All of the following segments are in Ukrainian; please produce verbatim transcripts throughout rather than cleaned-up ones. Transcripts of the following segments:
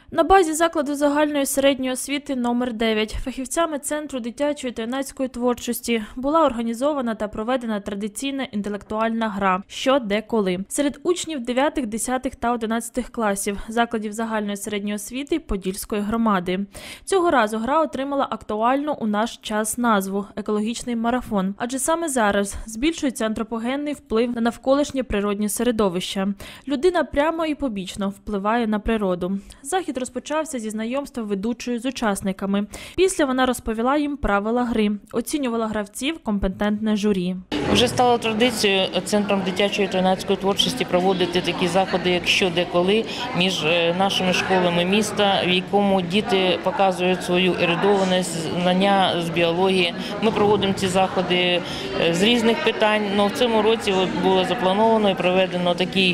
На базі закладу загальної середньої освіти номер дев'ять фахівцями Центру дитячої та юнацької творчості була організована та проведена традиційна інтелектуальна гра «Що, де, коли» серед учнів дев'ятих, десятих та одинадцятих класів закладів загальної середньої освіти Подільської громади. Цього разу гра отримала актуальну у наш час назву – «Екологічний марафон», адже саме зараз збільшується антропогенний вплив на навколишнє природнє середовище. Людина прямо і побічно впливає на природу. Захід розпочався зі знайомства ведучої з учасниками. Після вона розповіла їм правила гри, оцінювала гравців компетентне журі. Вже стало традицією Центром дитячої та юнацької творчості проводити такі заходи, як «Що, де, коли» між нашими школами міста, в якому діти показують свою ерудованість, знання з біології. Ми проводимо ці заходи з різних питань, але в цьому році було заплановано і проведено такий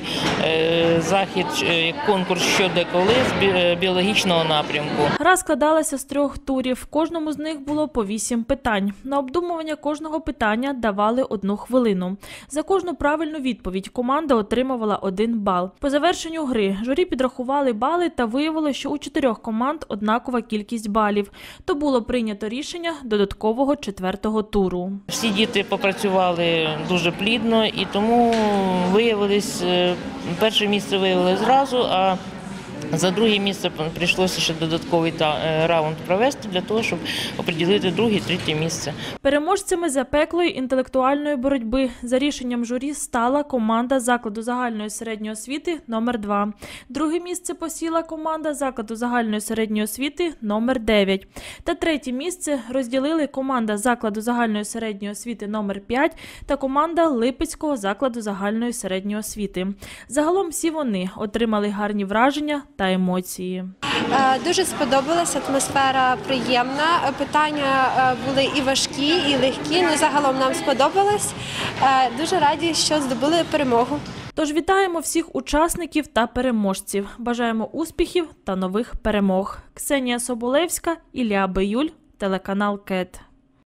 захід, як конкурс «Що, де, коли» з біологічного напрямку. Гра складалася з трьох турів. В кожному з них було по вісім питань. На обдумування кожного питання давали одну хвилину. За кожну правильну відповідь команда отримувала один бал. По завершенню гри журі підрахували бали та виявило, що у чотирьох команд однакова кількість балів. То було прийнято рішення додаткового четвертого туру. Всі діти попрацювали дуже плідно і тому виявилось, перше місце виявили зразу, а за друге місце прийшлося ще додатковий раунд провести для того, щоб оприділити друге, третє місце. Переможцями запеклої інтелектуальної боротьби за рішенням журі стала команда закладу загальної середньої освіти номер два. Друге місце посіла команда закладу загальної середньої освіти номер дев'ять. Та третє місце розділили команда закладу загальної середньої освіти номер п'ять та команда Липецького закладу загальної середньої освіти. Загалом всі вони отримали гарні враження та емоції. Дуже сподобалася, атмосфера приємна, питання були і важкі, і легкі, але загалом нам сподобалось. Дуже раді, що здобули перемогу. Тож вітаємо всіх учасників та переможців. Бажаємо успіхів та нових перемог. Ксенія Соболевська, Ілля Биюль, телеканал КЕТ.